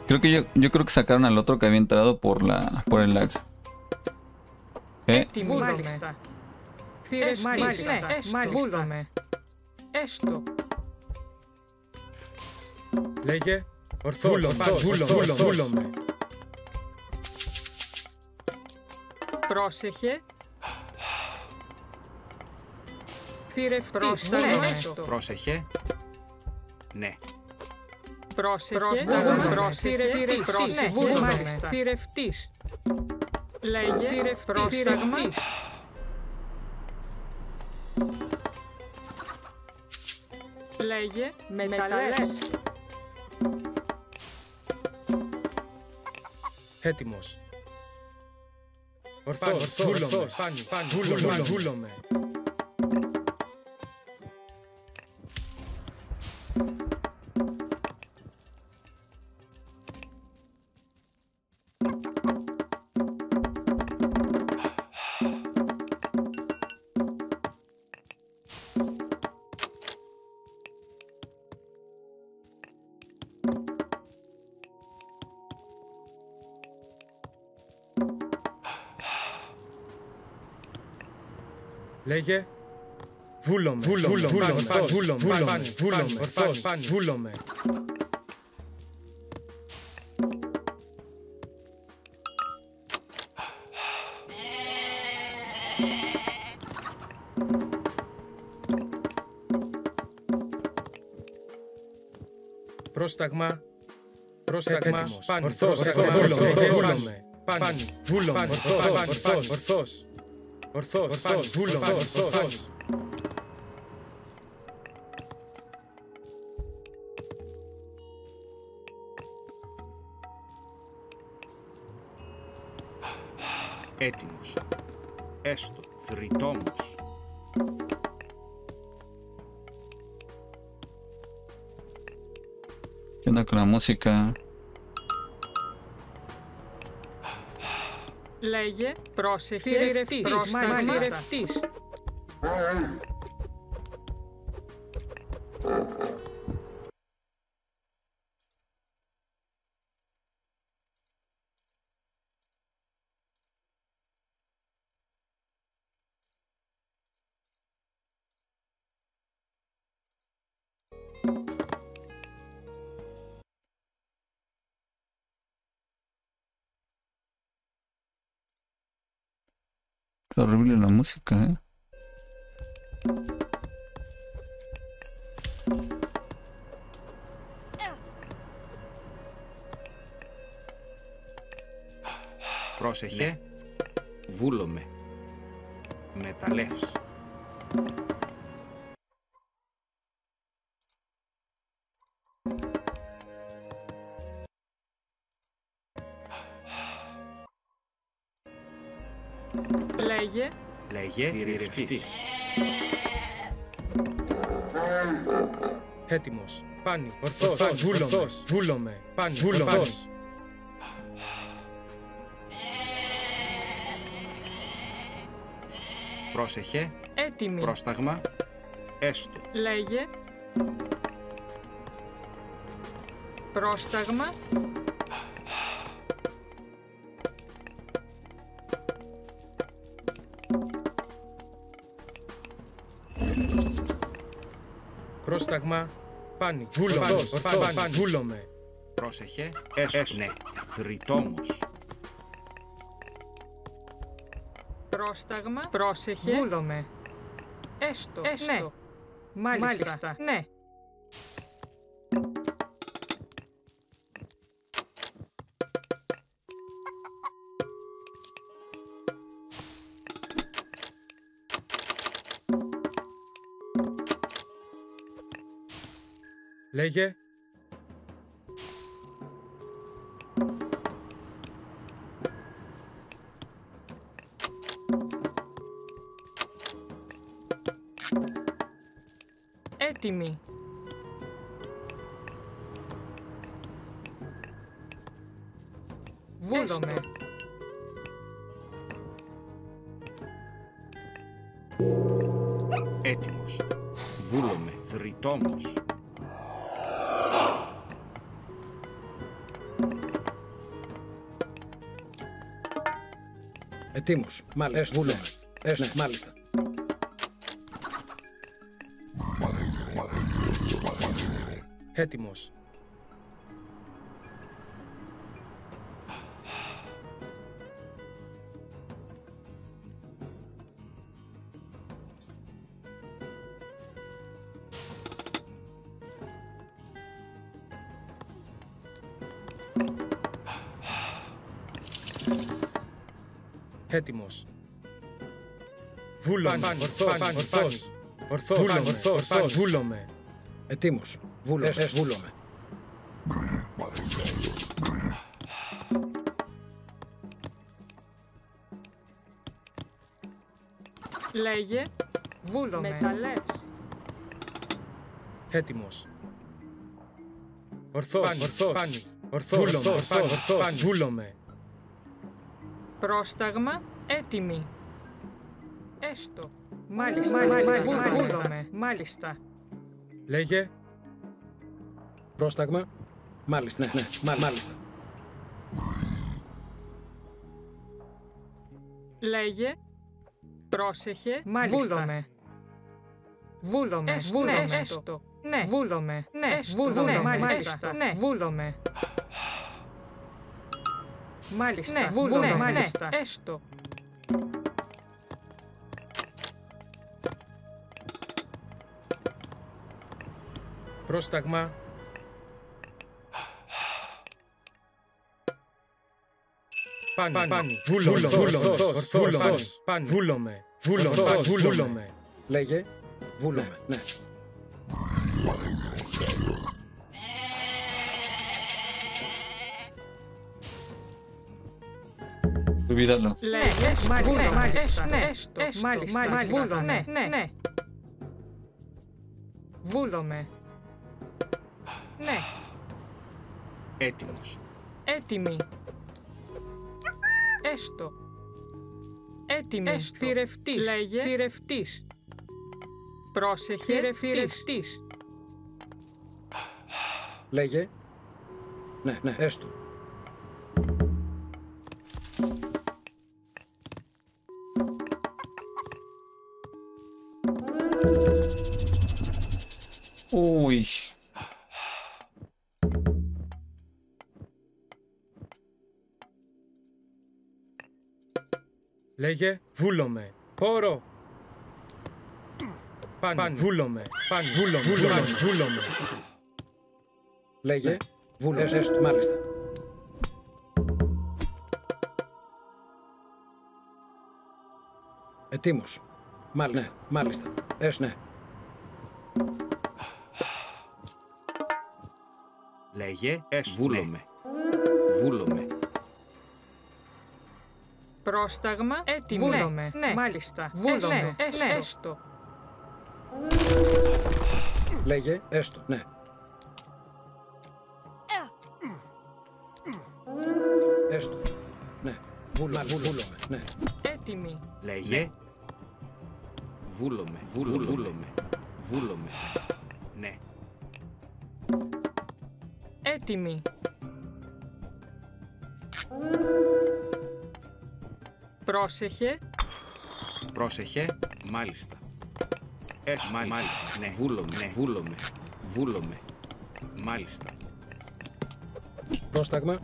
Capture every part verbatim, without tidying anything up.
Creo que yo, yo creo que sacaron al otro que había entrado por la por el lag. ¿Eh? Μάλιστα. Θηρευτής. Μάλιστα. Έστω. Βούλομαι. Έστω. Λέγε. Ορθός. Βούλομαι. Βούλομαι. Πρόσεχε. Θηρευτής. Έστω. Πρόσεχε. Ναι. Πρόσεχε. Θηρευτής. Πρόσεχε. Θηρευτής. Λέγε. Πρόσταγμα. Λέγε. Μεταλλές. Έτοιμος. Ορθός. Βούλομαι. Βούλομαι. Βούλομαι. Λέγε. Βούλομαι. Βούλομαι. Βούλομαι. Βούλομαι. Βούλομαι. Ορθός. Βούλομαι. Πρόσταγμα. Πρόσταγμα. Ορθός. Βούλομαι. Πάνι. Βούλομαι. Ορθός. Ορθός. Ορθός, ορθός, βούλομαι, ορθός. Έτοιμος. Έστω. Θρητόμος. ¿Qué onda con la música? Λέγε, πρόσεχε, θηρευτής, θηρευτής. Está horrible la música, ¿eh? Πρόσεχε. Βούλομαι. Μεταλλεύς. Λέγε. Λέγε. Θηρευτής. Έτοιμος. Πάνι. Ορθός. Βούλομαι. Βούλομαι. Πάνι. Βούλομαι. Πρόσεχε. Έτοιμη. Πρόσταγμα. Έστω. Λέγε. Πρόσταγμα. Πρόσταγμα. Πάνι. Βούλομαι. Ορθός. Βούλομαι. Πρόσεχε. Έστω. Ναι. Θρητόμος. Πρόσταγμα. Πρόσεχε. Βούλομαι. Έστω. Έστω. Ναι. Μάλιστα. Μάλιστα. Ναι. Λέγε. Έτοιμη. Βούλομαι. Έτοιμος. Βούλομαι. Θρητόμος. Ετοίμος. Μάλιστα. Βούλομαι. Έστω. Ναι. Μάλιστα. Έτοιμος. Έτοιμος. Βούλομαι. Ορθός. Ορθός. Ορθός. Ορθός. Βούλομαι. Ετοίμος. Βούλομαι. Έστω. Βούλομαι. Λέγε. Βούλομαι. Μεταλλεύς. Έτοιμος. Ορθός. Ορθός. Ορθός. Ορθός. Βούλομαι. Πρόσταγμα. Έτοιμη. Έστω. Μάλιστα. Μάλιστα. Βούλομαι. Μάλιστα. Λέγε. Πρόσταγμα. Μάλιστα. Ναι. Ναι. Μάλιστα. Μάλιστα. Λέγε. Πρόσεχε. Μάλιστα. Βούλομαι. Βούλομαι. Έστω. Βούλομαι. Ναι. Έστω. Ναι. Βούλομαι. Ναι. Έστω. Βούλομαι. Μάλιστα. Ναι. Βούλομαι. Μάλιστα. Ναι. Βούλομαι. Μάλιστα. Έστω. Πρόσταγμα. Πάνι. Πάνι. Βούλομαι. Ορθός. Πάνι. Βούλομαι. Βούλομαι. Βούλομαι. Λέγε. Βούλομαι. Ναι. Olvídalo. Λέγε. Μάλιστα. Ναι. Έστω. Μάλιστα. Βούλομαι. Ναι. Ναι. Βούλομαι. Ναι. Έτοιμος. Έτοιμη. Έστω. Έτοιμη. Έστω. Θηρευτής. Λέγε. Θηρευτής. Πρόσεχε. Θηρευτής. Λέγε. Ναι. Ναι. Έστω. Uy. Λέγε. Βούλομαι. Όρο. Πάνι. Βούλομαι. Πάνι. Βούλομαι. Βούλομαι. Λέγε. Βούλομαι. Έστω. Μάλιστα. Ετοίμος. Μάλιστα. Ναι. Μάλιστα. Έστω. Ναι. Λέγε. Βούλομαι. Βούλομαι. Πρόσταγμα. Έτοιμη. Βούλομαι. Ναι. Μάλιστα. Βούλομαι. Έστω. Ναι. Έστω. Λέγε. Έστω. Ναι. Έστω. Ναι. Βούλομαι. Βούλομαι. Ναι. Έτοιμη. Λέγε. Βούλομαι. Βούλομαι. Βούλομαι. Ναι. Έτοιμη. Πρόσεχε. Πρόσεχε. Μάλιστα. Έσου. Μάλιστα. Μάλιστα. Ναι. Βούλομαι. Ναι. Βούλομαι. Βούλομαι. Μάλιστα. Πρόσταγμα.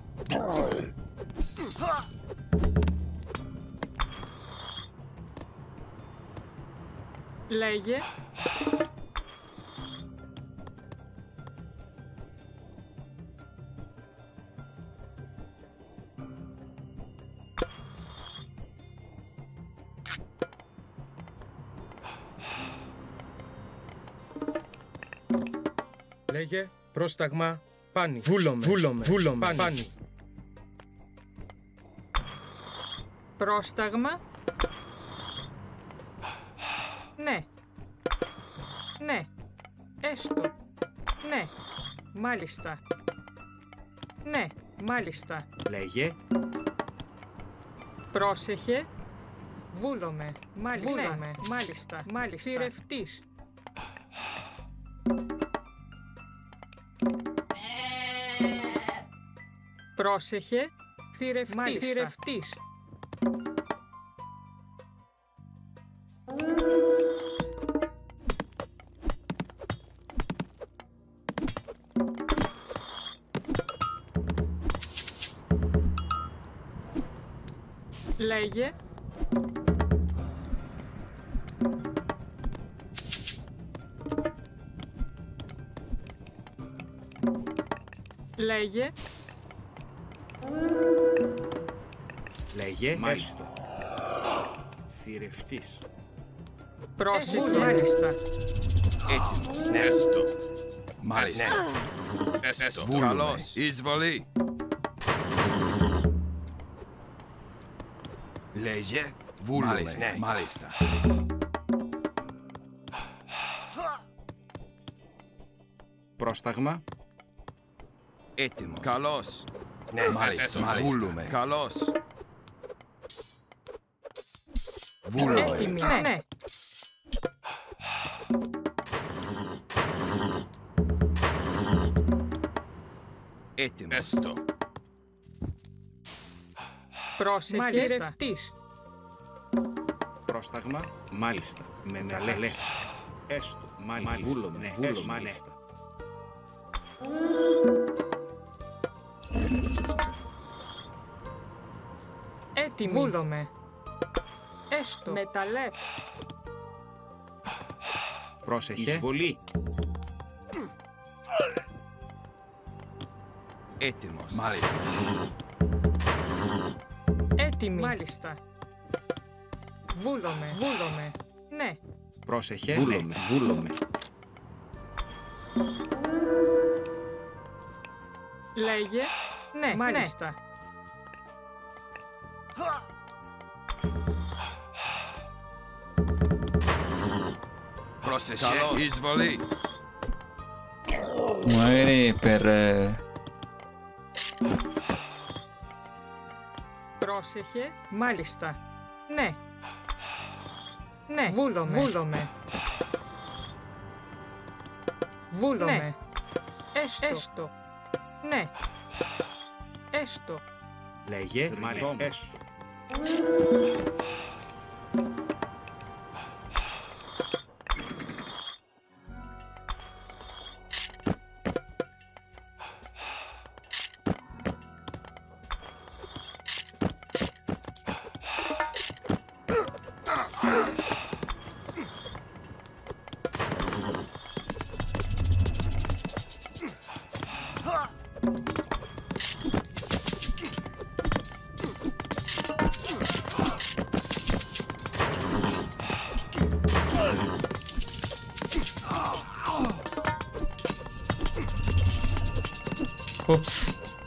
Λέγε. Λέγε. Πρόσταγμα. Πάνι. Βούλομαι. Βούλομαι. Βούλομαι. Πάνι. Πάνι. Πρόσταγμα. Ναι. Ναι. Έστω. Ναι. Μάλιστα. Ναι. Μάλιστα. Λέγε. Πρόσεχε. Βούλομαι. Μάλιστα. Βούλομαι. Μάλιστα. Μάλιστα. Θηρευτής. Πρόσεχε. Θηρευτής. Θηρευτής. Λέγε. Λέγε. Λέγε. Μάλιστα. Θηρευτής. Πρόσεχε. Μάλιστα. Έτοιμος. Ναι. Έστω. Μάλιστα. Έστω. Καλώς. Εισβολή. Λέγε. Βούλουμε. Μάλιστα. Μάλιστα. Πρόσταγμα. Έτοιμος. Καλώς. Ναι, μάλιστα. Μάλιστα. Βούλουμε. Καλώς. Βούλουμε. Έτοιμη. Ναι. Ναι. Έτοιμος. Έστω. Πρόσεχε. Θηρευτής. Πρόσταγμα. Μάλιστα. Μεταλλεύσεις. Έστω. Μάλιστα. Βούλομαι. Ναι. Βούλομαι. Μάλιστα. Έτοιμη. Βούλομαι. Έστω. Μεταλλεύς. Πρόσεχε. Εισβολή. Έτοιμος. Μάλιστα. Έτοιμη. Μάλιστα. Βούλομαι. Βούλομαι. Ναι. Πρόσεχε. Βούλομαι. Βούλομαι. Λέγε. Ναι. Μάλιστα. Ναι. Πρόσεχε. Εισβολή. Muere per... Πρόσεχε. Μάλιστα. Ναι. Ναι. Βούλομαι. Βούλομαι. Βούλομαι. Ναι. Έστω. Έστω. Ναι. Έστω. Λέγε. Μάλιστα. Έστω. Ups.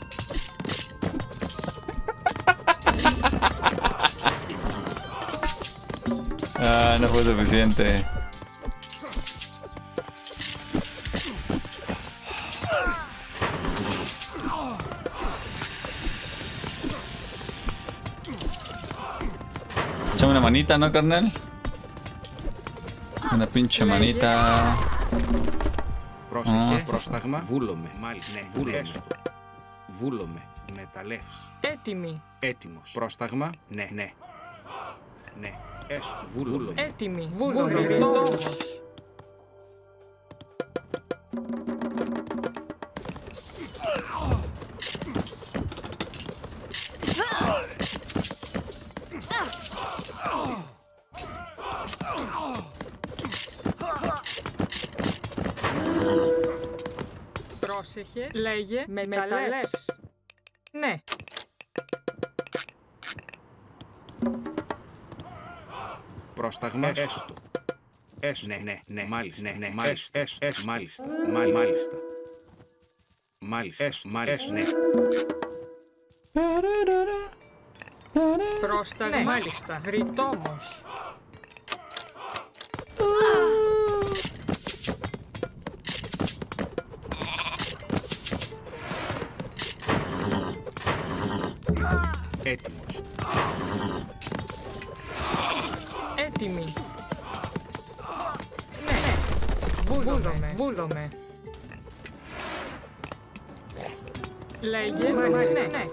Ah, no fue suficiente. Échame una manita, ¿no, carnal? Una pinche manita. Πρόσεχε. Πρόσταγμα. Βούλομαι. Μάλιστα. Ναι. Βούλομαι. Βούλομαι. Μεταλλεύς. Έτοιμη. Έτοιμος. Πρόσταγμα. Ναι. Ναι. Ναι. Έστω. Βούλομαι. Έτοιμη. Βούλομαι. Ρητόμος. Πρόσεχε. Λέγε. Με μεταλλεύς. Ναι. Πρόσταγμα. Έστω. Έστω. Ναι, ναι, ναι. Μάλιστα. Ναι, ναι. Μάλιστα. Έστω. Έστω. Μάλιστα. Μάλιστα. Μάλιστα. Έστω. Μάλιστα. Ναι. Πρόσταγμα. Ναι. Μάλιστα. Ρητόμος. Έτοιμος. Έτοιμη. Ναι, ναι. Βούλομαι. Βούλομαι. Λέγε. Μάλιστα. Ναι, ναι.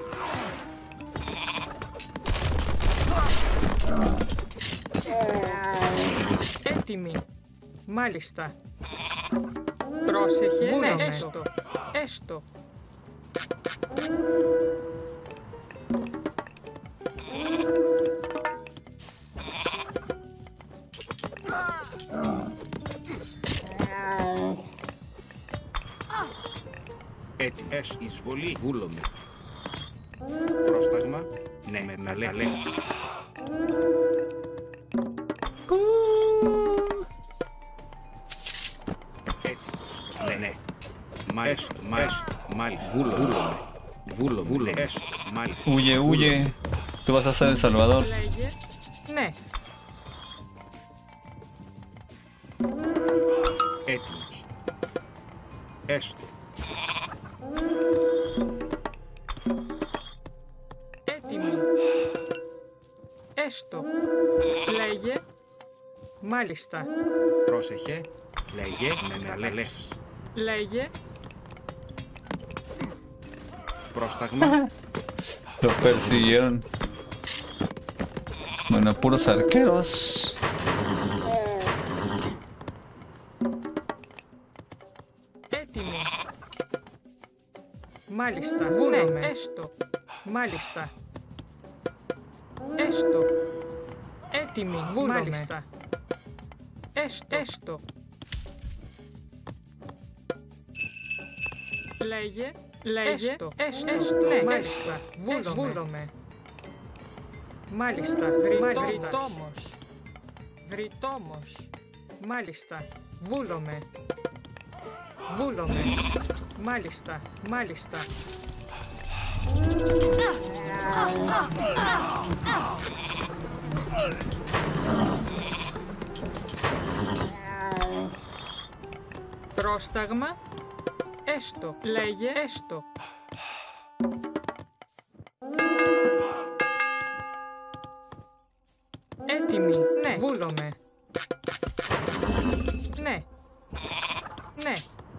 Έτοιμη. Μάλιστα. Πρόσεχε. Ναι, έστω. Έστω. Έτσι, έσ, εισβολή, βούλομαι. Πρόσταγμα, ναι, μεταλλεύσεις. Έτοιμος, ναι, ναι. Μάλιστα, μάλιστα, μάλιστα. Βούλο, βούλομαι. Βούλο, βούλο, έστω, μάλιστα. Huye, huye. Tú vas a ser el Salvador. Λέγε. Ναι. Έτοιμος. Έστω. Έτοιμη. Έστω. Λέγε. Μάλιστα. Πρόσεχε. Λέγε με μεταλλεύσεις. Λέγε. Πρόσταγμα. Los persiguieron. Bueno, puros arqueros. Έτοιμη. Μάλιστα. Βούλομαι. Έστω. Μάλιστα. Έστω. Έτοιμη. Βούλομαι. Μάλιστα. Έστω. Έστω. Λέγε. Λέγε. Έστω. Έστω. Έστω. Ναι. Μάλιστα. Βούλομαι. Βούλομαι. Μάλιστα. Βρυτόμος. Βρυτόμος. Μάλιστα. Βούλομαι. Βούλομαι. Μάλιστα. Μάλιστα. Πρόσταγμα. Έστω. Λέγε. Έστω. Έτοιμη. Ναι. Βούλομαι. Ναι. Ναι.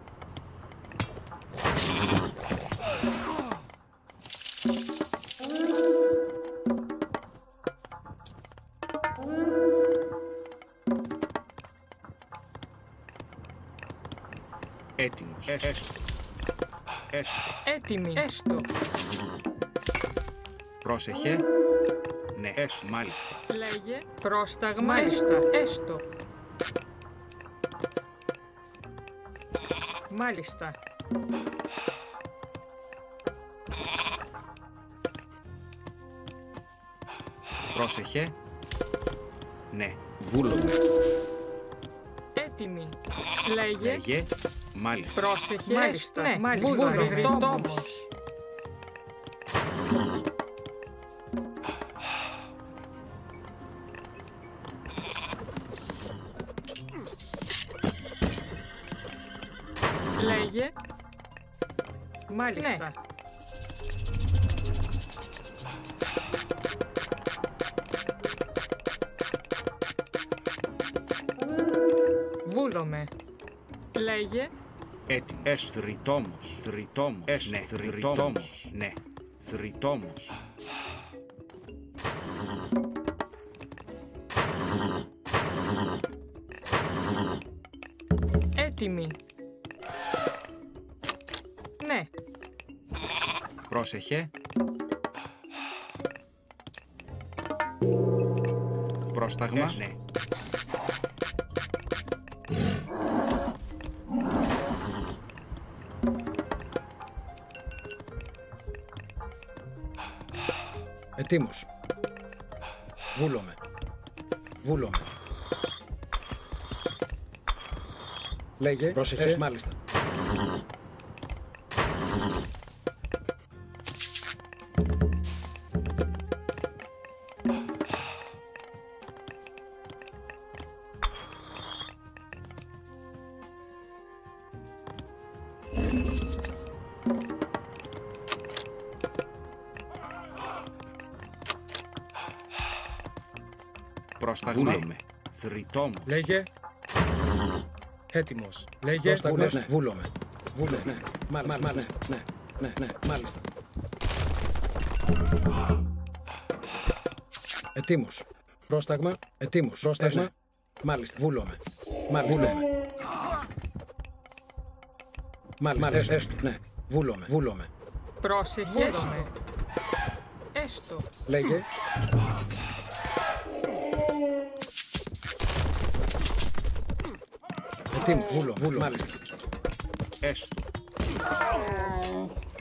Έτοιμος. Έστω. Έστω. Έτοιμη. Έστω. Πρόσεχε. Ναι, έστω, μάλιστα. Λέγε. Πρόσταγμα. Μάλιστα. Έστω. Μάλιστα. Πρόσεχε. Ναι, βούλομαι. Έτοιμη. Λέγε. Λέγε. Μάλιστα. Πρόσεχε. Μάλιστα. Ναι. Μάλιστα. Βρυτόμος. Λέγε. Μάλιστα. Ναι. Βούλομαι. Λέγε. Έτοιμος. Έσ, θρητόμος. Θρητόμος. Έσ, ναι, θρητόμος. Ναι, θρητόμος. Έτοιμη. Ναι. Πρόσεχε. Πρόσταγμα. Ναι. Ετοίμος. Βούλομαι. Βούλομαι. Λέγε. Πρόσεχε. Έσ, μάλιστα. Πρόσταγμα. Βούλομαι. Θρητόμος. Λέγε. Έτοιμος. Λέγε. Πρόσταγμα. Ναι, βούλομαι. Βούλομαι. Ναι. Μάλιστα. Μάλιστα. Ναι. Ναι, ναι, μάλιστα. Ετοίμος. Πρόσταγμα. Ετοίμος. Πρόσταγμα. Ναι. Μάλιστα. Βούλομαι. Μάλιστα. Βούλομαι. Μάλιστα. Έστω. Έστω. Ναι. Βούλομαι. Βούλομαι. Πρόσεχε. Βούλομαι. Έστω. Λέγε. Ετοίμος. Βούλω. Βούλω. Μάλιστα. Έστω.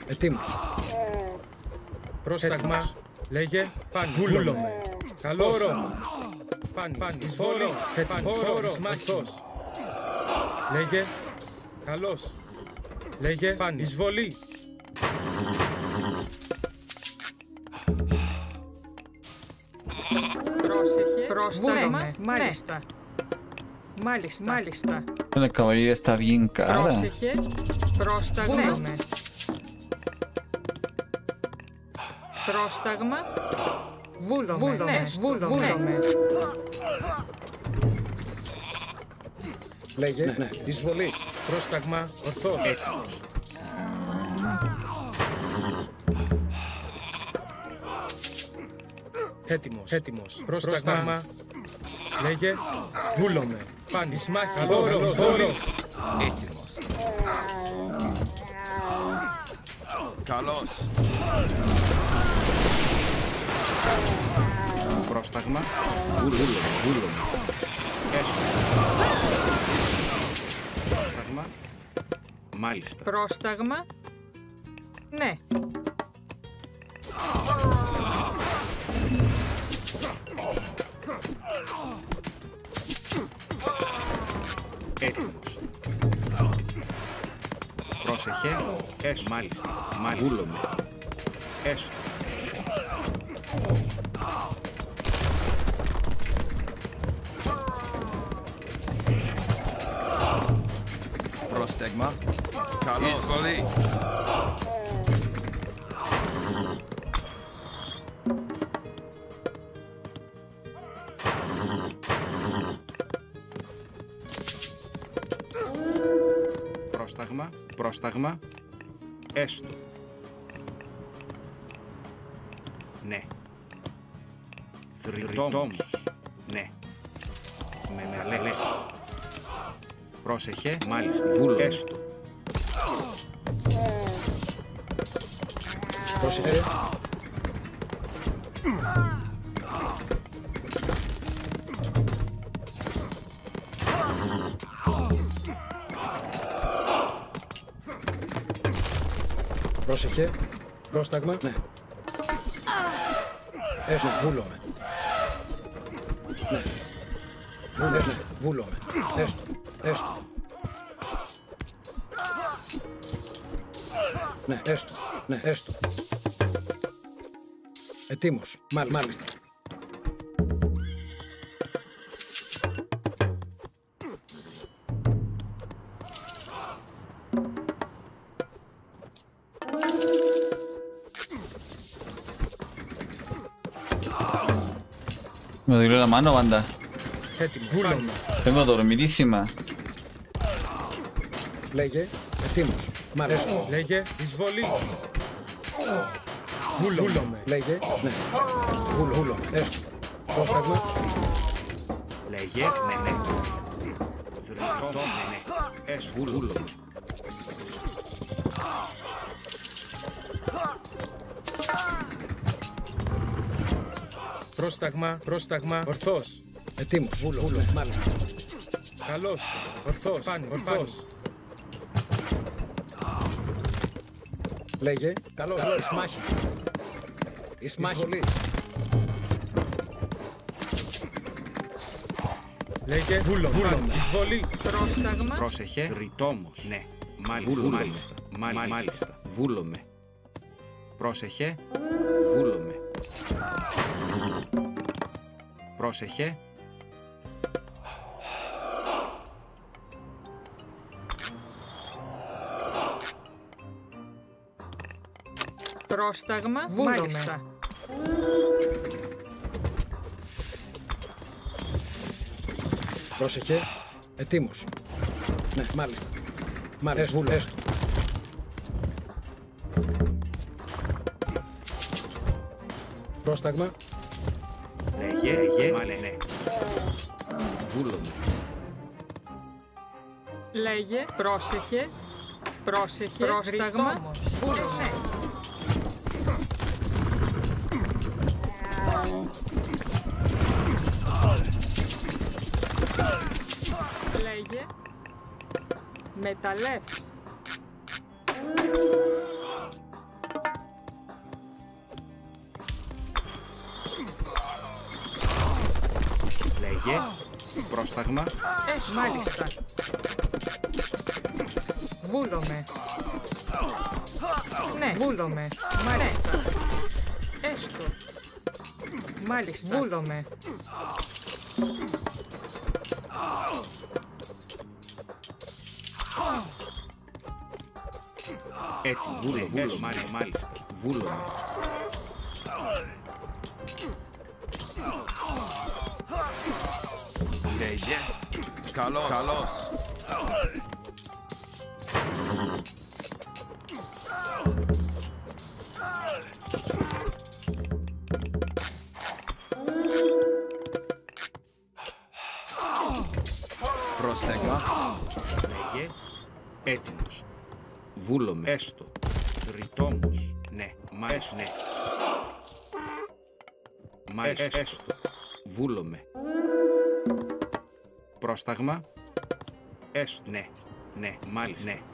Ετοίμος. Πρόσταγμα. Λέγε. Πάνι. Βούλομαι. Καλός. Πάνι. Εισβολή. Χώρο. Ορθός. Λέγε. Καλός. Λέγε. Πάνι. Εισβολή. Πρόσεχε. Πρόσταγμα. Μάλιστα. Μάλιστα. Μάλιστα. La caballería está bien cara. Πρόσεχε. Πρόσταγμα. Πρόσταγμα. Βούλομαι. Βούλομαι. Βούλομαι. Λέγε. Ναι. Εισβολή. Πρόσταγμα. Ορθός. Έτοιμος. Έτοιμος. Έτοιμος. Πρόσταγμα. Λέγε. Βούλομαι. Πάνι. Σμάχη. Καλός. Εισβολή. Έτοιμος. Καλός. Πρόσταγμα. Βούλομαι. Βούλομαι. Έστω. Πρόσταγμα. Μάλιστα. Πρόσταγμα. Ναι. Έτοιμος. Πρόσεχε. Έστω. Μάλιστα. Μάλιστα. Βούλομαι. Έστω. Πρόσταγμα. Καλός. Εισβολή. Πρόσταγμα. Πρόσταγμα. Έστω. Ναι. Θρητόμος. Ναι. Με μελέτες. Πρόσεχε. Μάλιστα. Βούλο. Έστω. Πρόσεχε. Πρόσεχε. Πρόσταγμα. Ναι. Έστω. Βούλομαι. Ναι. Βούλομαι. Ναι. Βούλομαι. Έστω. Έστω. Ναι, έστω. Ναι, έστω. Ετοίμος. Μάλιστα. Μάλιστα. Me dolió la mano, banda. Έτοιμος. Βούλομαι. Tengo dormidísima. Λέγε. Ετοίμος. Μάλιστα. Λέγε. Εισβολή. Βούλομαι. Λέγε. Ναι. Βούλο. Βούλομαι. Έστω. Πρόσταγμα. Λέγε. Ναι, ναι. Θρητόμος. Ναι, ναι. Έστω. Βούλομαι. Πρόσταγμα. Πρόσταγμα. Ορθός. Ετοίμος. Βούλο. Βούλο. Μάλιστα. Καλός. Ορθός. Πάνι. Ορθός. Λέγε. Καλώς. Καλώς. Ισμάχη. Ισμάχη. Εισβολή. Λέγε. Βούλομαι. Εισβολή. Πρόσταγμα. Πρόσεχε. Θρητόμος. Ναι. Μάλιστα. Βούλομαι. Μάλιστα. Μάλιστα. Μάλιστα. Βούλομαι. Πρόσεχε. Βούλομαι. Πρόσεχε. Πρόσταγμα. Μάλιστα. Πρόσεχε. Ετοίμος. Ναι, μάλιστα. Μάλιστα. Έστω. Έστω. Πρόσταγμα. Λέγε. Λέγε. Μάλιστα. Ναι. Βούλομαι. Λέγε. Πρόσεχε. Πρόσεχε. Πρόσταγμα. Βούλομαι. Λέγε. Μεταλλεύς. Λέγε. Πρόσταγμα. Έστω. Μάλιστα. Βούλομαι. Ναι, βούλομαι. Μάλιστα. Έστω. Μάλιστα. Βούλομαι. Έτοιμο. Βούλο, βούλο, μάλιστα. μάλιστα. Βούλομαι. Λέγε. Καλώς. Καλώς. Πρόσταγμα. Λέγε. Έτοιμος. Βούλομαι. Έστω. Ρητόμος. Ναι. Μάλιστα. Ναι. Μάλιστα. Έστω. Βούλομαι. Πρόσταγμα. Έστω. Ναι. Ναι. Μάλιστα. Ναι.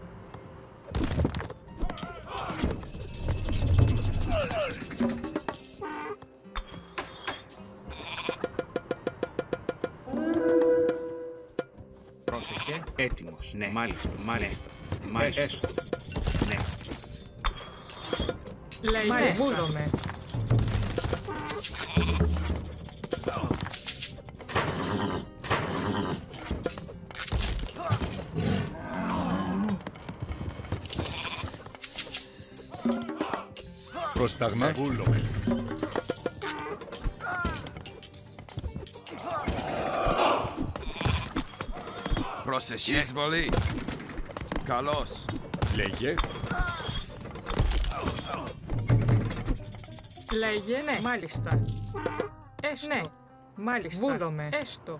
Πρόσεχε. Έτοιμος. Ναι. Μάλιστα. Μάλιστα. Μάλιστα. Έστω. Ναι. Λέγε. Βούλομαι. Πρόσταγμα. Βούλομαι. Πρόσεχε. Εισβολή. Καλώς. Λέγε. Λέγε. Ναι. Μάλιστα. Έστω. Ναι. Μάλιστα. Βούλομαι. Έστω.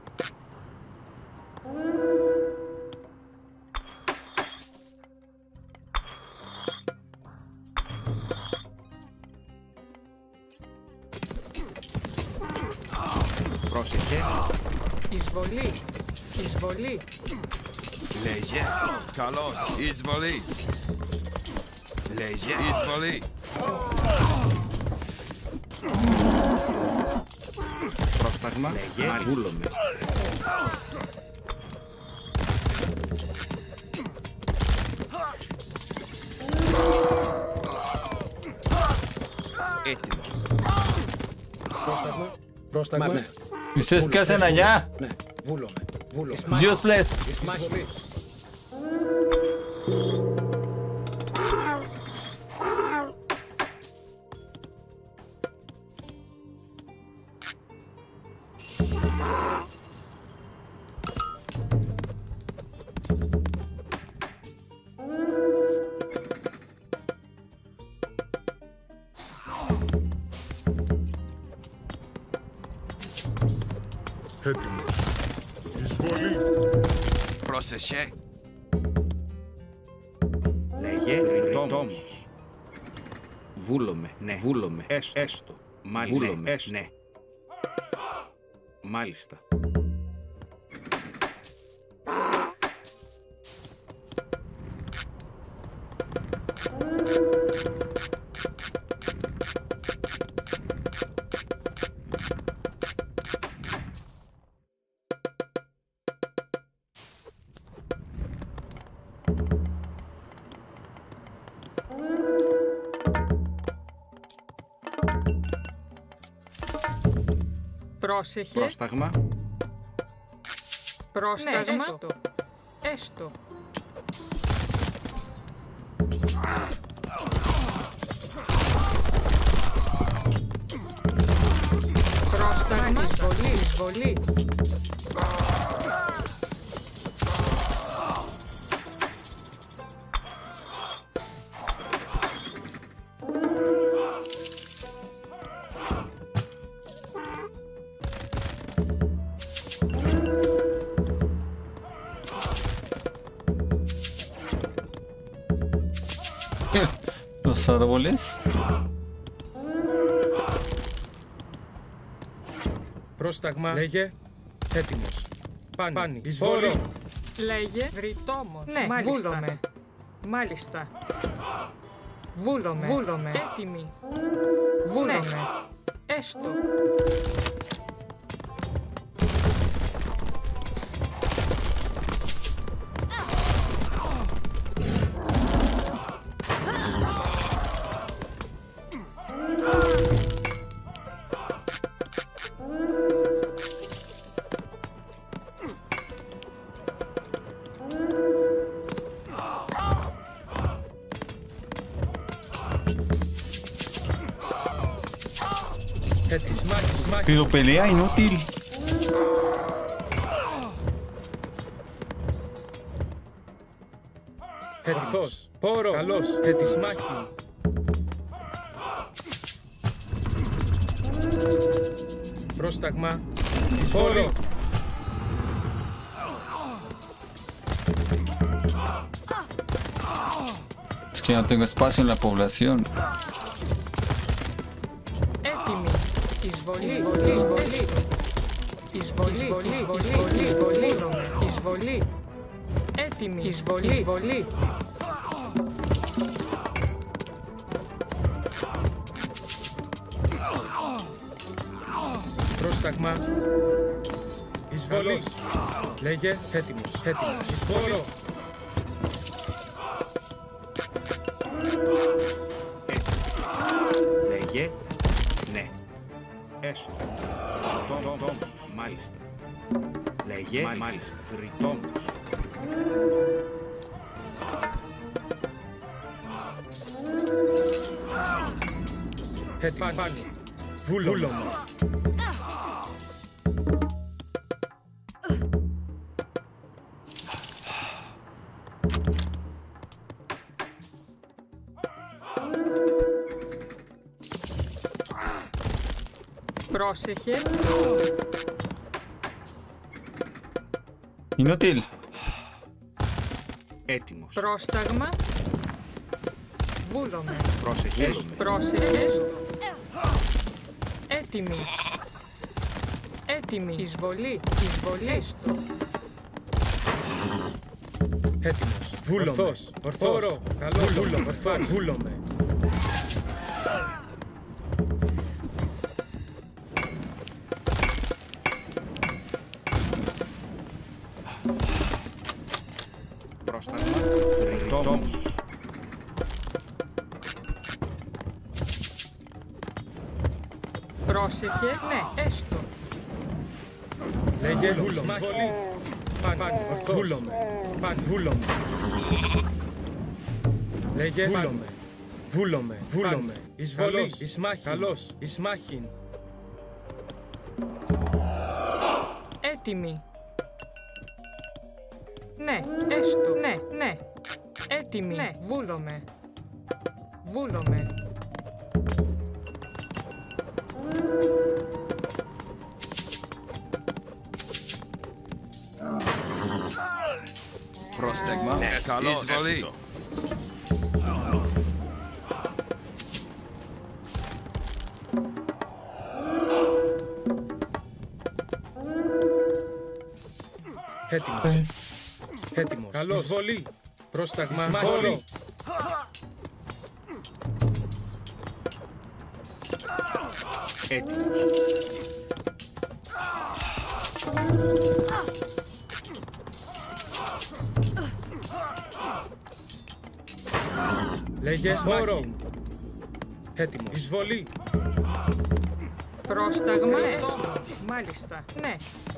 Πρόσεχε. Εισβολή. Εισβολή. Λέγε. Καλώς. Εισβολή. Λέγε. Εισβολή. Πρόσταγμα. Λέγε. Βούλομαι. Έτοιμος. Πρόσταγμα. Πρόσταγμα. Ναι. Ustedes qué hacen allá? Ναι. Βούλομαι. Βούλομαι. Useless. Εισβολή. Έτοιμο. Εισβολή. Πρόσεχε. Λέγε. Ρητόμος. Βούλομαι. Ναι. Βούλομαι. Έστω. Έστω. Μάλιστα. Βούλομαι. Έστω. Ναι. Μάλιστα. Πρόσεχε. Πρόσταγμα. Πρόσταγμα. Ναι, έστω. Έστω. Πρόσταγμα. Εισβολή. Εισβολή. Los árboles. Πρόσταγμα. Λέγε. Έτοιμος. Πάνι. Πάνι. Εισβολή. Λέγε. Ρητόμος. Ναι, μάλιστα. Βούλομαι. Μάλιστα. Βούλομαι. Βούλομαι. Έτοιμη. Βούλομαι. Ναι. Έστω. Έτοιμος. Μάχη, μάχη. Pero pelea inútil. Ορθός. Πόρο. Καλός. Έτοιμος. Μάχη. Πρόσταγμα. Εισβολή. Es que no tengo espacio en la población. Έτοιμη. Εισβολή. Εισβολή. Εισβολή. Εισβολή. Εισβολή. Εισβολή. Έτοιμη. Εισβολή. Εισβολή. Πρόσταγμα. Εισβολή. Λέγε. Έτοιμος. Έτοιμος. Εισβολή. Λέγε. Ναι. Έστω. Φρυτόμος. Μάλιστα. Λέγε. Μάλιστα. Φρυτόμος. Έτοιμος. Βούλωμα. Πρόσεχε. Inútil. Έτοιμος. Πρόσταγμα. Βούλομαι. Πρόσεχε. Πρόσεχε. Έτοιμη. Έτοιμη. Εισβολή. Εισβολή. Έτοιμος. Βούλωμε. Ορθός. Ορθός. Καλό. Βούλωμε. Ορθός. Βούλωμε. Πρόσταγμα. Φρυτόμος. Πρόσεχε. Ναι, έστω. Λέγε. Βούλωμε. Παν. Ορθός. Βούλωμε. Παν. Βούλωμε. Λέγε. Βούλωμε. Βούλωμε. Βούλωμε. Εισβολή. Ισμάχιν. Καλός. Ισμάχιν. Έτοιμη. Ναι, έστω. Ναι, ναι. Έτοιμη. Ναι, βούλομαι. Βούλομαι. Πρόσταγμα. Καλώς. Εισβολή. Έτοιμος. Έτοιμος. Καλός. Εισβολή. Πρόσταγμα. Εισβολή. Έτοιμος. Λέγε. Σπόρο. Έτοιμος. Εισβολή. Πρόσταγμα. Έστω. Μάλιστα. Ναι.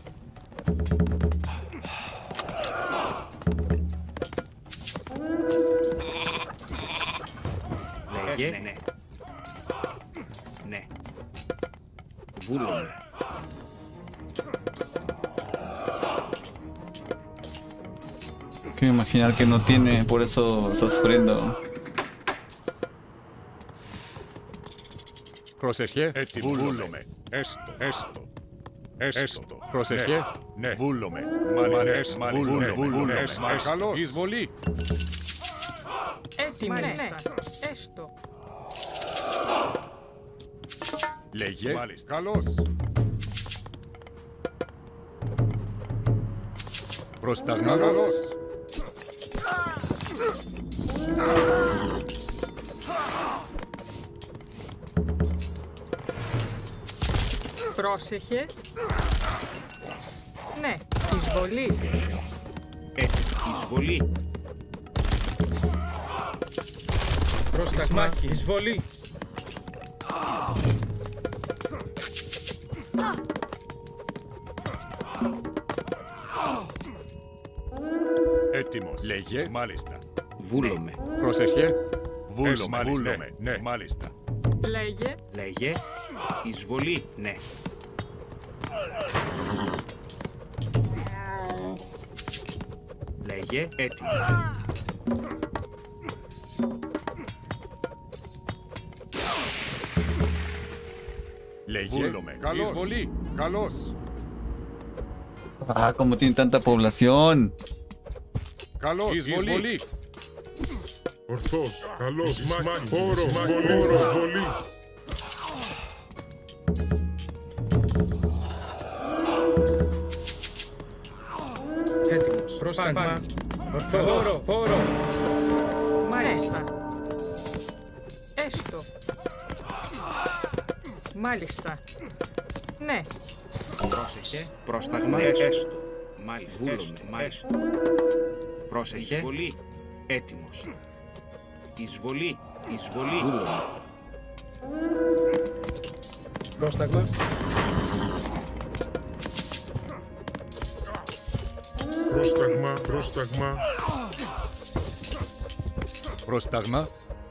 Λέγε. Ναι. Ναι. Βούλωμε. Quiero imaginar que no tiene, por eso está sufriendo. Προσεχέ. Έτοιμο. Βούλομαι. Έστω. Έστω. Έστω. Προσεχέ. Ναι. Βούλομαι. Μάλιστα. Βούλομαι. Βούλομαι. Καλώς. Εισβολή. Έτοιμη. Ναι. Έστω. Λέγε. Μάλιστα. Καλώς. Πρόσταγμα. Καλώς. Πρόσεχε. Ναι, εισβολή. Ε, εισβολή. Πρόσταγμα. Εισβολή. Έτοιμος. Λέγε. Μάλιστα. Βούλομαι. Πρόσεχε. Βούλομαι. Βούλομαι. Ναι. Μάλιστα. Λέγε. Λέγε. Εισβολή. Ναι. Λέγε. Έτοιμος. Λέγε. Καλώς. Εισβολή. Καλώς. Ah, como tiene tanta población. Καλώς. Εισβολή. Ορθός, καλός, μάχη, όρο, βολή, βολή. Έτοιμος. Πρόσταγμα. Ορθός. Όρο, όρο. Μάλιστα. Έστω. Μάλιστα. Ναι. Πρόσεχε. Πρόσταγμα. Έστω. Μάλιστα. Βούλομαι. Μάλιστα. Πρόσεχε. Εισβολή. Έτοιμος. Εισβολή. Εισβολή. Βούλομαι. Πρόσταγμα. Πρόσταγμα, πρόσταγμα. Πρόσταγμα.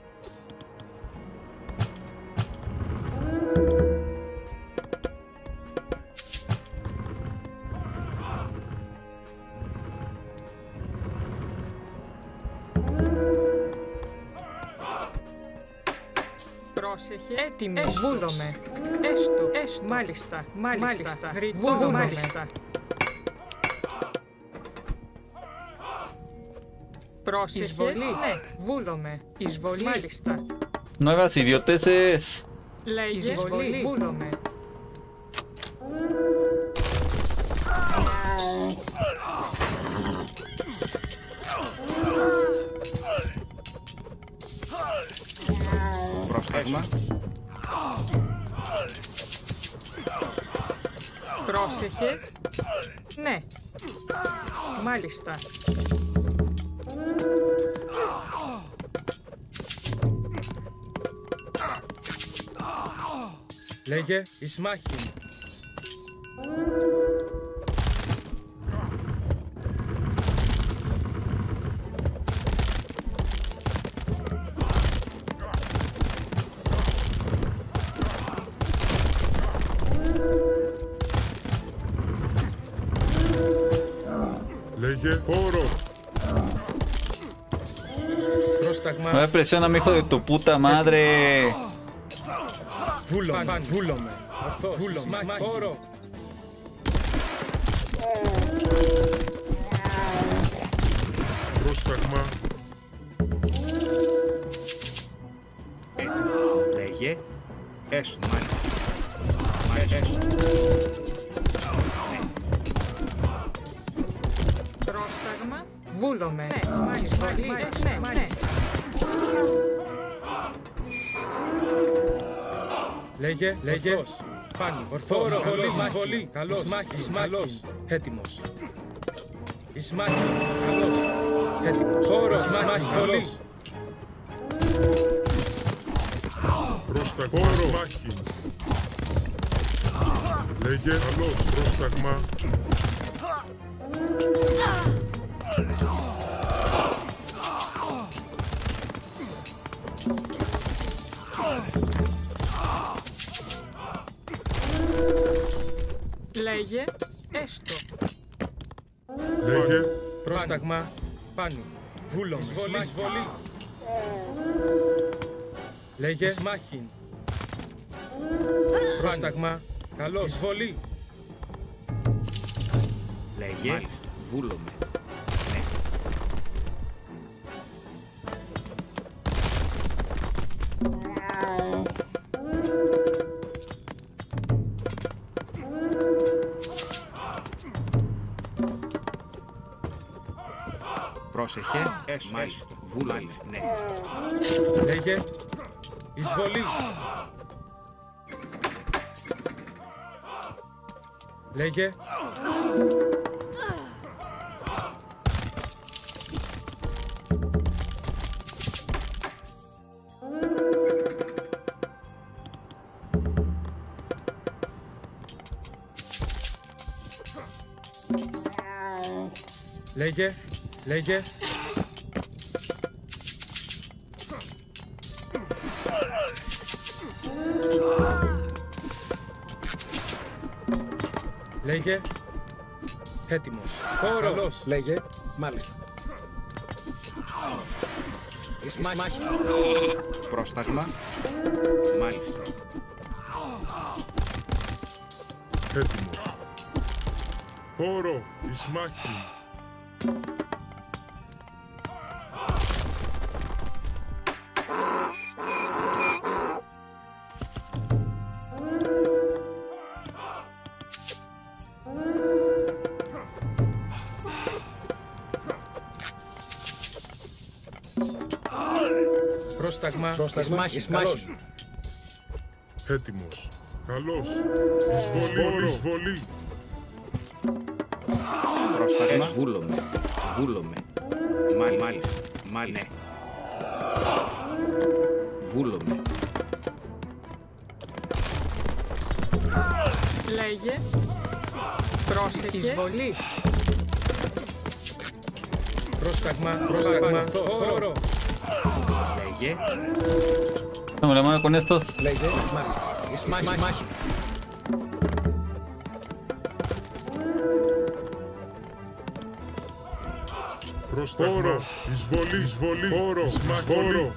Πρόσεχε. Έτοιμο. Βούλομαι. Έστω. Έστω. Μάλιστα. Μάλιστα. Βούλομαι. Μάλιστα. Πρόσεχε. Εισβολή. Ναι. Βούλομαι. Εισβολή. Μάλιστα. No hagas idioteces. Λέγε. Εισβολή. Βούλομαι. Πρόσταγμα. Πρόσεχε. Ναι. Μάλιστα. Λέγε εις μάχην. Λέγε, όρο. Πρόσταγμα. No me presiona, hijo de tu puta madre. Βούλομαι. Βούλομαι. Ορθός. Βούλομαι. Όρο. Πρόσταγμα. Έτοιμος. Λέγε. Έστω. Μάλιστα. Μάλιστα. Πρόσταγμα. Βούλομαι. Ναι. Μάλιστα. Ναι. Μάλιστα. Λέγε, λέγε. Ορθός. Πάνω. Ορθός. Βολή. Βολή. Καλός. Μάχης. Καλός. Έτοιμος. Εις μάχη. Καλός. Έτοιμος. Όρο. Εις μάχη. Βολή. Πρόσταγμα, όρο, μάχη. Λέγε, καλός, πρόσταγμα. Λέγε. Έστω. Λέγε, Πρόσταγμα. Πάνω. Βούλομαι. Βολή. Βολή. Λέγε. Εις μάχην. Πρόσταγμα. Καλός. Εισβολή. Λέγε. Μάλιστα. Βούλομαι. Ναι. Πρόσεχε. Έσου. Μάλιστα. Βούλομαι. Μάλιστα. Ναι. Λέγε. Εισβολή. Λέγε. Λέγε. Λέγε. Λέγε. Έτοιμος. Χώρος. Λέγε. Μάλιστα. Εις μάχη. Πρόσταγμα. Μάλιστα. Έτοιμος. Χώρο. Εις μάχη. Πρόσταγμα. Πρόσταγμα. Εις μάχη. Έτοιμος. Καλώς. Εισβολή. Εισβολή. Πρόσταγμα. Βούλομαι. Βούλομαι. Μάλιστα. Μάλιστα. Μάλιστα. Βούλομαι. Λέγε. Πρόσεχε. Εισβολή. Πρόσταγμα. Πρόσταγμα. Χώρο. Λέγε. Estamos la mano con estos. Λέγε. Μάλιστα. Εις μάχη. Μάχη. Πρόσταγμα. Εισβολή. Εισβολή. Χώρο. Εισβολή.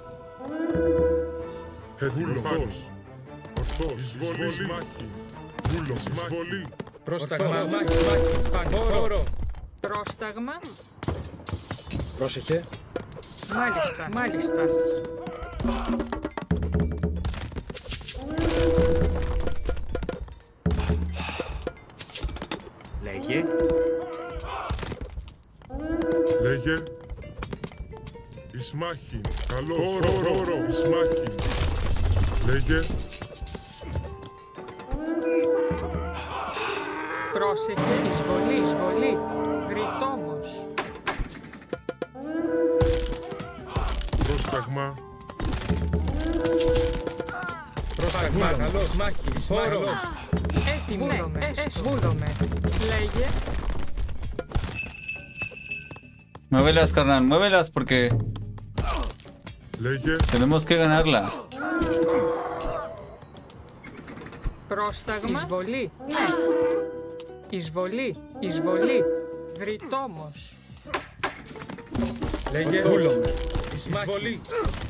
Έτοιμος. Ορθός. Εισβολή. Μάχη. Βούλο. Εισβολή. Πρόσταγμα. Μάχη. Χώρο. Πρόσταγμα. Πρόσεχε. Μάλιστα. Μάλιστα. Λέγε. Λέγε. Εις μάχη. Καλώς. Χώρο. Χώρο. Εις μάχη. Λέγε. Πρόσεχε. Εισβολή. Εισβολή. Γριτόμος. Πρόσταγμα. Πρόσταγμα. Καλώς. Μάχη. Χώρο. Έτοιμο. Βούλομαι. Βούλομαι. Λέγε. Muévelas, carnal, muévelas porque Λέγε. tenemos que ganarla. Πρόσταγμα. Εισβολή. Ναι. Εισβολή. Εισβολή. Γριτόμος. Λέγε. Βούλομαι. Εισβολή.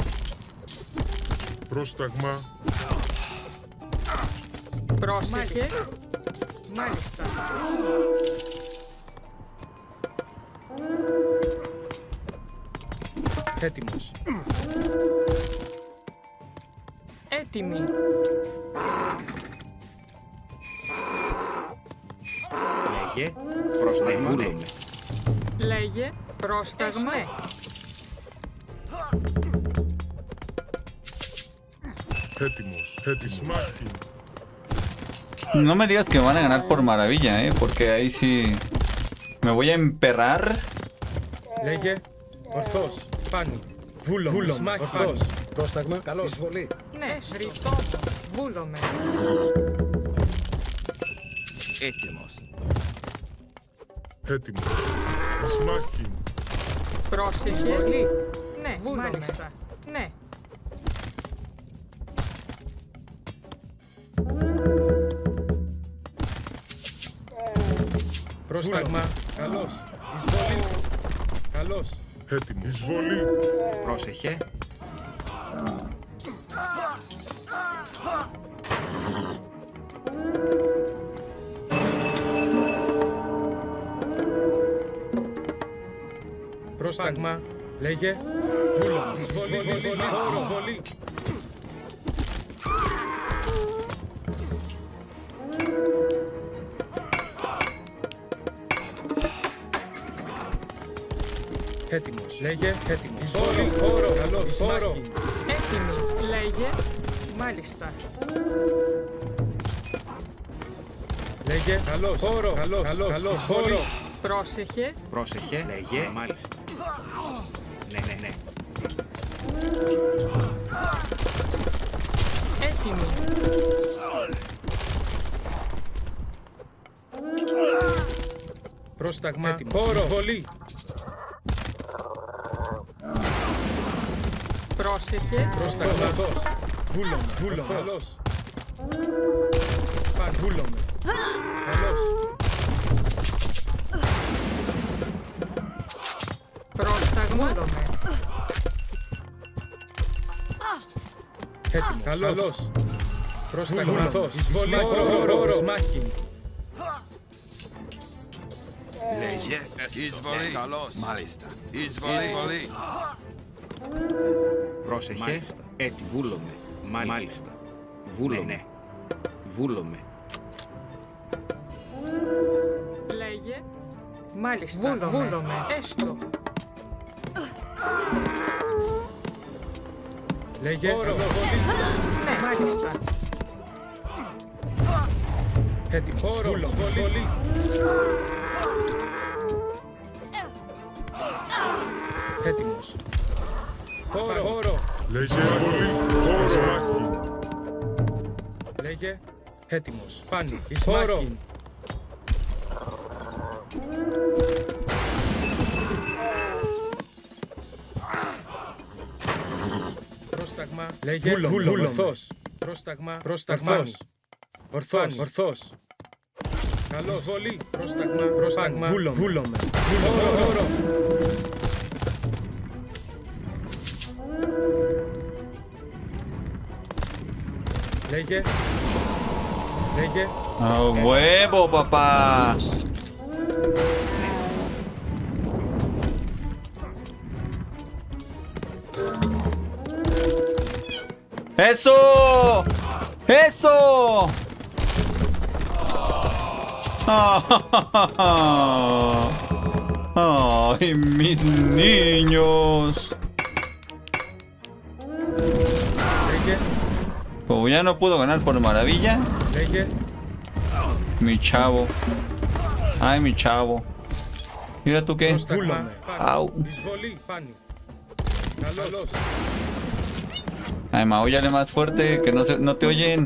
Πρόσταγμα. Πρόσεχε. Μάλιστα. Έτοιμος. Έτοιμη. Λέγε. Πρόσταγμα. Βούλομαι. Λέγε. Πρόσταγμα. Έτοιμος. Έτοιμος. Μάχη. No me digas que van a ganar por maravilla, eh, porque ahí sí me voy a emperrar. Λέγε. Ορθός. Πάνω. Βούλομαι. Βούλομαι. Ορθός. Πρόσταγμα. Καλώς. Εισβολή. Ναι. Γριτόμος. Βούλομαι. Έτοιμος. Έτοιμος. Εις μάχη. Πρόσεχε. Πολύ. Ναι. Βούλομαι. Μάλιστα. Ναι. Πρόσταγμα. Καλώς. Εισβολή. Καλώς. Έτοιμος. Εισβολή. Πρόσεχε. Πρόσταγμα. Λέγε. Βούλομαι. Εισβολή. Εισβολή. Έτοιμος. Λέγε. Έτοιμος. Εισβολή. Χώρο. Καλώς. Χώρο. Έτοιμη. Λέγε. Μάλιστα. Λέγε. Καλώς. Χώρο. Καλώς. Καλώς. Χώρο. Πρόσεχε. Πρόσεχε. Λέγε. Μάλιστα. Ναι, ναι, ναι. Έτοιμη. Πρόσταγμα. Έτοιμο. Χώρο. Εισβολή. Πρόσεχε. Πρόσταγμα. Βούλομαι. Βούλομαι. Καλώς. Παν. Βούλομαι. Καλώς. Πρόσταγμα. Βούλομαι. Έτοιμος. Καλώς. Πρόσταγμα. Ορθός. Εισβολή. Όρος. Μάχη. Λέγε. Εισβολή. Καλώς. Μάλιστα. Εισβολή. Πρόσεχε. Έτσι, βούλομαι. Μάλιστα. Βούλομαι. Βούλομαι. Λέγε. Μάλιστα. Βούλομαι. Βούλομαι. Έστω. Λέγε. Όρο. Ναι, μάλιστα. Έτοιμος. Όρο. Εισβολή. Έτοιμος. Όρο. Όρο. Λέγε εισβολή. Όρο. Μάχη. Λέγε. Έτοιμος. Πάνι. Εις μάχη. Πρόσταγμα. Λέγε. Βούλομαι. Ορθός. Πρόσταγμα. Πρόσταγμα. Ορθός. Ορθός. Καλώς. Εισβολή. Πρόσταγμα. Πρόσταγμα. Βούλομαι. Βούλομαι. Όρο. Όρο. Λέγε. Λέγε. A huevo, papá. ¡Eso! ¡Eso! ¡Ay, mis niños! Λέγε. Como ya no pudo ganar por maravilla, Λέγε. mi chavo. Ay, mi chavo. Mira tú qué. Πρόσταγμα. Au. Εισβολή. Πάνι. Καλώς. Ay, maúllale más fuerte, que no, se, no te oyen.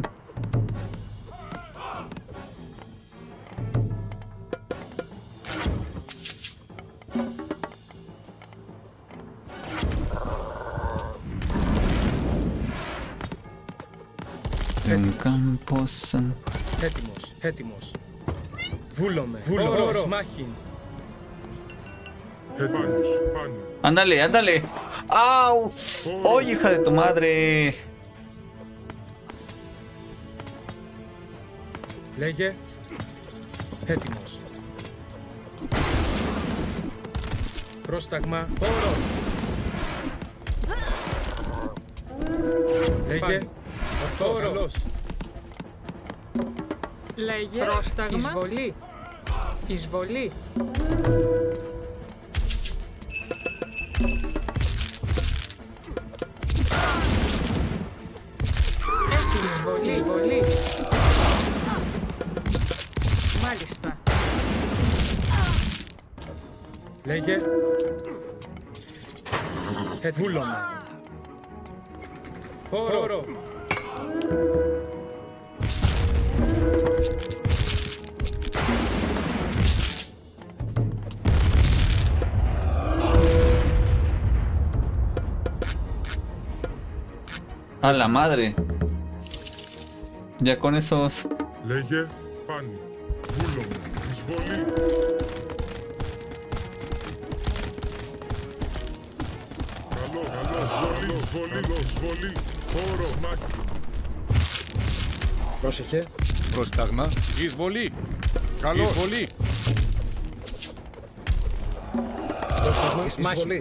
En campo san... Έτοιμος. Έτοιμος. Βούλομαι. Βούλομαι. Όρος. Μάχη. Έτοιμος. Πάνω. Ándale, ándale. ¡Au! ¡Oye, hija de tu madre! Λέγε. Έτοιμος. Πρόσταγμα. Όρο. Λέγε. Ορθός. Λέγε. Πρόσταγμα. Εισβολή. Εισβολή. Έχει εισβολή. Εισβολή. Μάλιστα. Λέγε. Βούλομαι. Όρο. A la madre. Ya con esos. Λέγε πάνι. Βούλομαι. Εισβολή. Καλό, καλό. Εισβολή, εισβολή, εισβολή. Όρο, μάχη. Πρόσεχε. Πρόσταγμα. Εισβολή. Καλώς. Εισβολή. Πρόσταγμα. Εισβολή.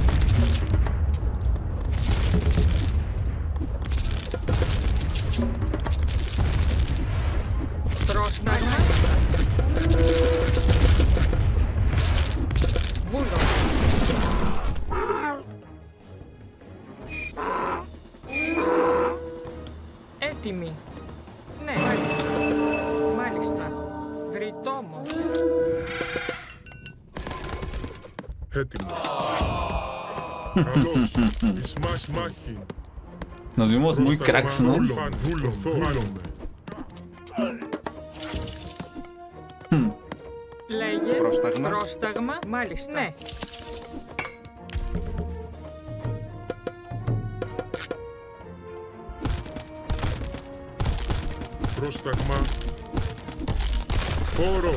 Πρόσταγμα. Βούλο. Έτοιμη. Ναι, μάλιστα. Μάλιστα. Βρυτόμος. Έτοιμος. Καλώς. Ισμάς μάχη. Nos vimos muy cracks, ¿no? Βούλομαι. Βούλομαι. Λέγε. Πρόσταγμα. Πρόσταγμα. Μάλιστα. Ναι. Πρόσταγμα. Oro.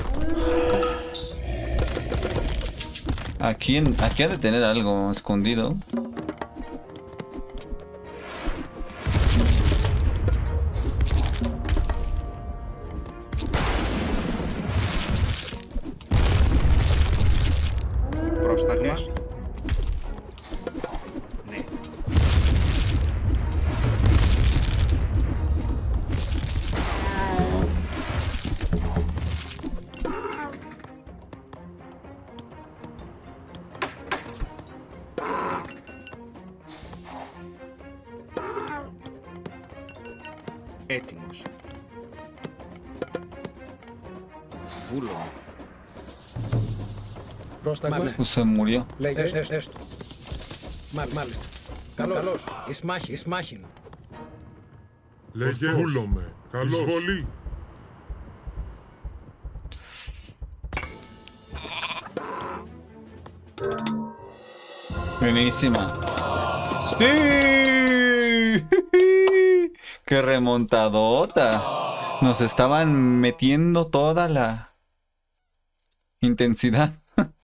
Aquí, en, aquí ha de tener algo escondido. Πρόσταγμα. Ναι. Έτοιμος. Βούλο. Πρόσταγμα. Που σε μουριó. Λέγε έστω. έστω. Μάλιστα. Καλώς. Καλώς. Ισμάχη, ισμάχην. Λέγε βούλομαι. Καλώς. Εισβολή. Buenísima. ¡Sí! ¡Qué remontadota! Nos estaban metiendo toda la intensidad.